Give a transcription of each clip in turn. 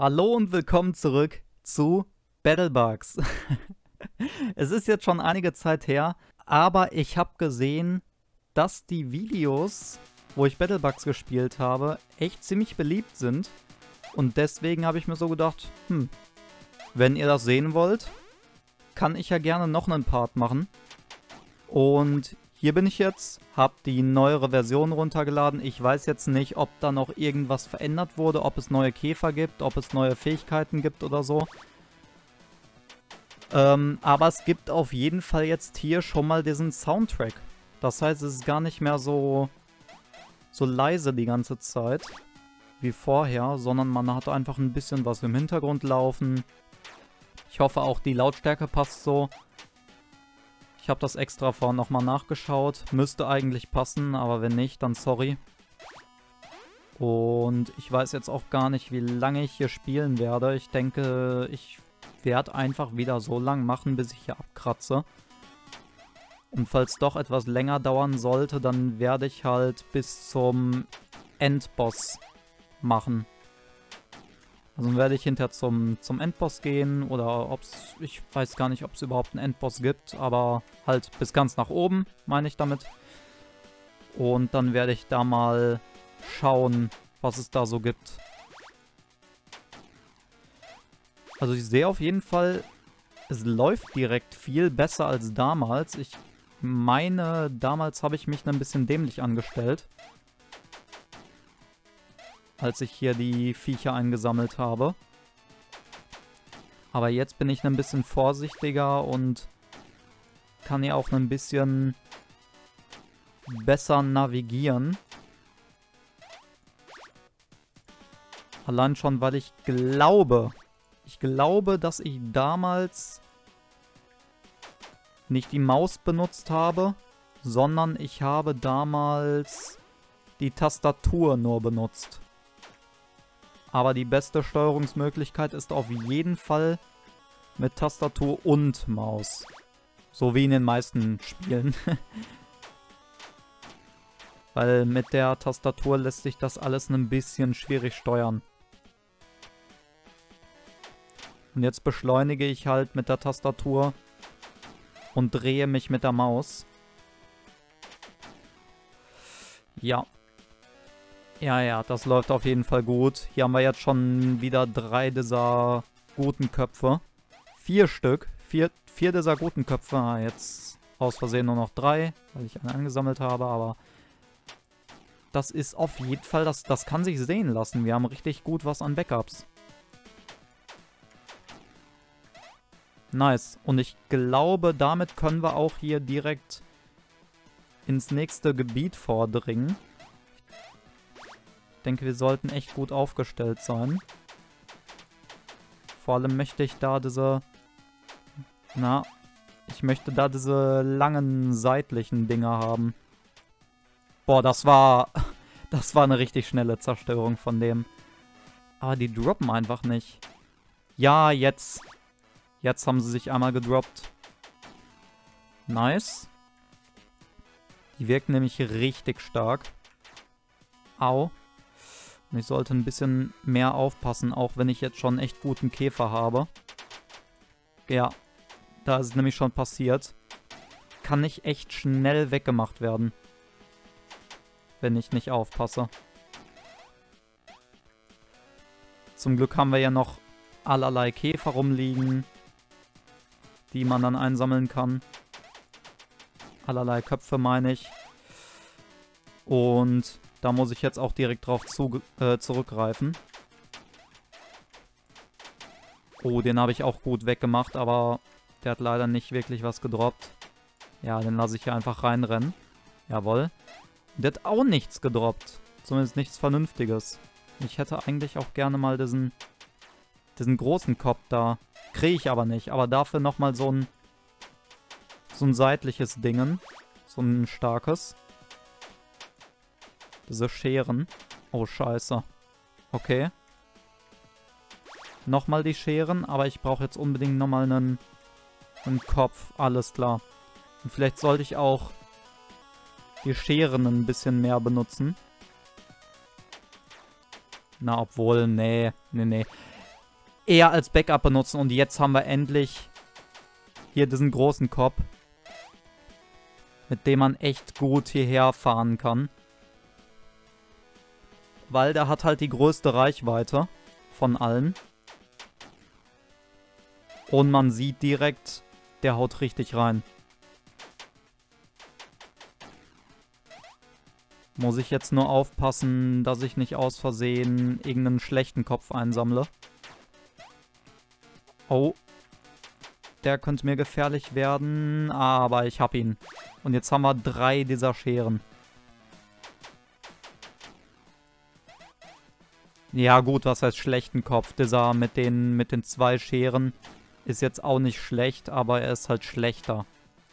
Hallo und willkommen zurück zu BattleBugs. Es ist jetzt schon einige Zeit her, aber ich habe gesehen, dass die Videos, wo ich BattleBugs gespielt habe, echt ziemlich beliebt sind. Und deswegen habe ich mir so gedacht, wenn ihr das sehen wollt, kann ich ja gerne noch einen Part machen. Und hier bin ich jetzt, habe die neuere Version runtergeladen. Ich weiß jetzt nicht, ob da noch irgendwas verändert wurde, ob es neue Käfer gibt, ob es neue Fähigkeiten gibt oder so. Aber es gibt auf jeden Fall jetzt hier schon mal diesen Soundtrack. Das heißt, es ist gar nicht mehr so leise die ganze Zeit wie vorher, sondern man hat einfach ein bisschen was im Hintergrund laufen. Ich hoffe auch, die Lautstärke passt so. Ich habe das extra vorhin nochmal nachgeschaut. Müsste eigentlich passen, aber wenn nicht, dann sorry. Und ich weiß jetzt auch gar nicht, wie lange ich hier spielen werde. Ich denke, ich werde einfach wieder so lang machen, bis ich hier abkratze. Und falls doch etwas länger dauern sollte, dann werde ich halt bis zum Endboss machen. Also werde ich hinterher zum Endboss gehen oder ob's, ich weiß gar nicht, ob es überhaupt einen Endboss gibt, aber halt bis ganz nach oben, meine ich damit. Und dann werde ich da mal schauen, was es da so gibt. Also ich sehe auf jeden Fall, es läuft direkt viel besser als damals. Ich meine, damals habe ich mich ein bisschen dämlich angestellt, als ich hier die Viecher eingesammelt habe. Aber jetzt bin ich ein bisschen vorsichtiger und kann hier auch ein bisschen besser navigieren. Allein schon, weil ich glaube, dass ich damals nicht die Maus benutzt habe, sondern ich habe damals die Tastatur nur benutzt. Aber die beste Steuerungsmöglichkeit ist auf jeden Fall mit Tastatur und Maus. So wie in den meisten Spielen. Weil mit der Tastatur lässt sich das alles ein bisschen schwierig steuern. Und jetzt beschleunige ich halt mit der Tastatur und drehe mich mit der Maus. Ja. Ja, das läuft auf jeden Fall gut. Hier haben wir jetzt schon wieder 3 dieser guten Köpfe. 4 Stück. 4 dieser guten Köpfe. Jetzt aus Versehen nur noch 3, weil ich einen angesammelt habe, aber das ist auf jeden Fall, das kann sich sehen lassen. Wir haben richtig gut was an Backups. Nice. Und ich glaube, damit können wir auch hier direkt ins nächste Gebiet vordringen. Ich denke, wir sollten echt gut aufgestellt sein. Vor allem möchte ich da ich möchte da diese langen seitlichen Dinger haben. Boah, das war eine richtig schnelle Zerstörung von dem. Aber die droppen einfach nicht. Ja, jetzt. Jetzt haben sie sich einmal gedroppt. Nice. Die wirken nämlich richtig stark. Au. Und ich sollte ein bisschen mehr aufpassen, auch wenn ich jetzt schon echt guten Käfer habe. Ja, da ist es nämlich schon passiert. Kann nicht echt schnell weggemacht werden, wenn ich nicht aufpasse. Zum Glück haben wir ja noch allerlei Käfer rumliegen, die man dann einsammeln kann. Allerlei Köpfe, meine ich. Und da muss ich jetzt auch direkt drauf zurückgreifen. Oh, den habe ich auch gut weggemacht, aber der hat leider nicht wirklich was gedroppt. Ja, den lasse ich hier einfach reinrennen. Jawohl. Der hat auch nichts gedroppt. Zumindest nichts Vernünftiges. Ich hätte eigentlich auch gerne mal diesen großen Kopf da. Kriege ich aber nicht. Aber dafür nochmal so ein seitliches Dingen. So ein starkes. Diese Scheren. Oh, scheiße. Okay. Nochmal die Scheren, aber ich brauche jetzt unbedingt nochmal einen Kopf. Alles klar. Und vielleicht sollte ich auch die Scheren ein bisschen mehr benutzen. Na, obwohl, nee. eher als Backup benutzen. Und jetzt haben wir endlich hier diesen großen Kopf, mit dem man echt gut hierher fahren kann. Weil der hat halt die größte Reichweite von allen. Und man sieht direkt, der haut richtig rein. Muss ich jetzt nur aufpassen, dass ich nicht aus Versehen irgendeinen schlechten Kopf einsammle. Oh. Der könnte mir gefährlich werden, aber ich hab ihn. Und jetzt haben wir 3 dieser Scheren. Ja gut, was heißt schlechten Kopf? Dieser mit den 2 Scheren ist jetzt auch nicht schlecht, aber er ist halt schlechter.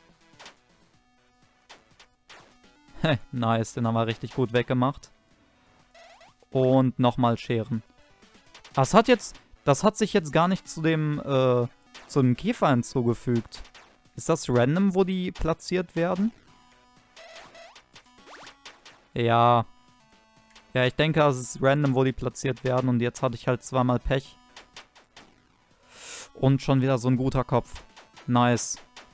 Nice, den haben wir richtig gut weggemacht. Und nochmal Scheren. Das hat sich jetzt gar nicht zu dem Käfer hinzugefügt. Ist das random, wo die platziert werden? Ja. Ja, ich denke, es ist random, wo die platziert werden. Und jetzt hatte ich halt zweimal Pech. Und schon wieder so ein guter Kopf. Nice.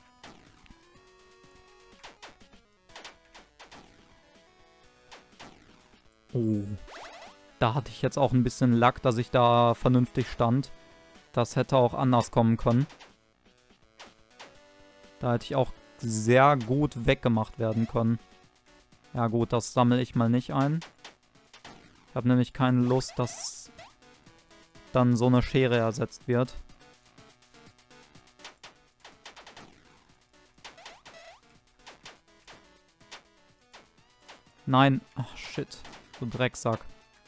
Oh. Da hatte ich jetzt auch ein bisschen Lack, dass ich da vernünftig stand. Das hätte auch anders kommen können. Da hätte ich auch sehr gut weggemacht werden können. Ja gut, das sammle ich mal nicht ein. Ich habe nämlich keine Lust, dass dann so eine Schere ersetzt wird. Nein. Ach, shit. Du Drecksack.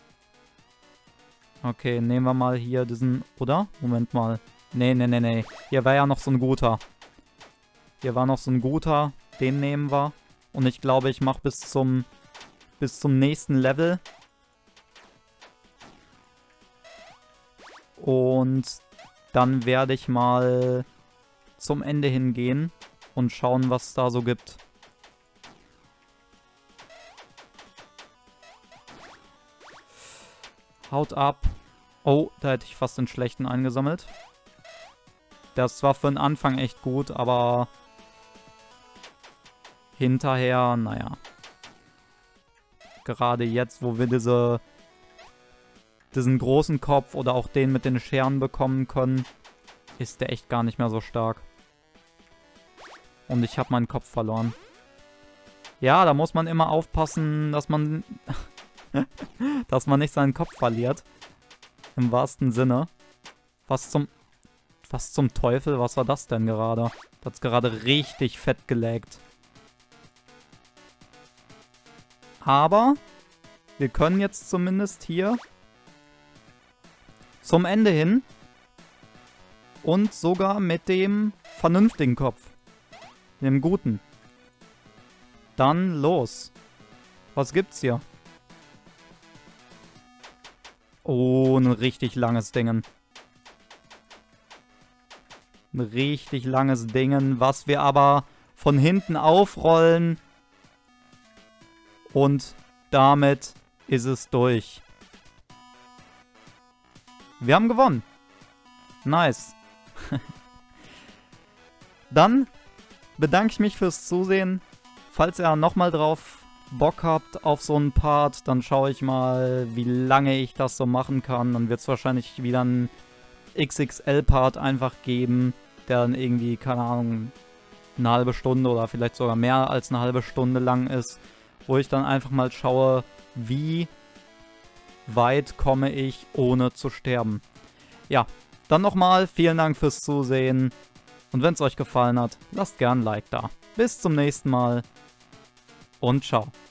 Okay, nehmen wir mal hier diesen... Oder? Moment mal. Nee. Hier war ja noch so ein guter. Hier war noch so ein guter. Den nehmen wir. Und ich glaube, ich mache bis zum nächsten Level. Und dann werde ich mal zum Ende hingehen und schauen, was es da so gibt. Haut ab. Oh, da hätte ich fast den schlechten eingesammelt. Das war für den Anfang echt gut, aber hinterher, naja. Gerade jetzt, wo wir diesen großen Kopf oder auch den mit den Scheren bekommen können, ist der echt gar nicht mehr so stark. Und ich habe meinen Kopf verloren. Ja, da muss man immer aufpassen, dass man... dass man nicht seinen Kopf verliert. Im wahrsten Sinne. Was zum Teufel? Was war das denn gerade? Das hat's gerade richtig fett gelaggt. Aber wir können jetzt zumindest hier zum Ende hin und sogar mit dem vernünftigen Kopf. Dem guten. Dann los. Was gibt's hier? Oh, ein richtig langes Ding. Ein richtig langes Ding, was wir aber von hinten aufrollen. Und damit ist es durch. Wir haben gewonnen. Nice. Dann bedanke ich mich fürs Zusehen. Falls ihr nochmal drauf Bock habt auf so einen Part, dann schaue ich mal, wie lange ich das so machen kann. Dann wird es wahrscheinlich wieder einen XXL-Part einfach geben, der dann irgendwie, keine Ahnung, eine halbe Stunde oder vielleicht sogar mehr als eine halbe Stunde lang ist, wo ich dann einfach mal schaue, wie weit komme ich, ohne zu sterben. Ja, dann nochmal vielen Dank fürs Zusehen und wenn es euch gefallen hat, lasst gern ein Like da. Bis zum nächsten Mal und ciao.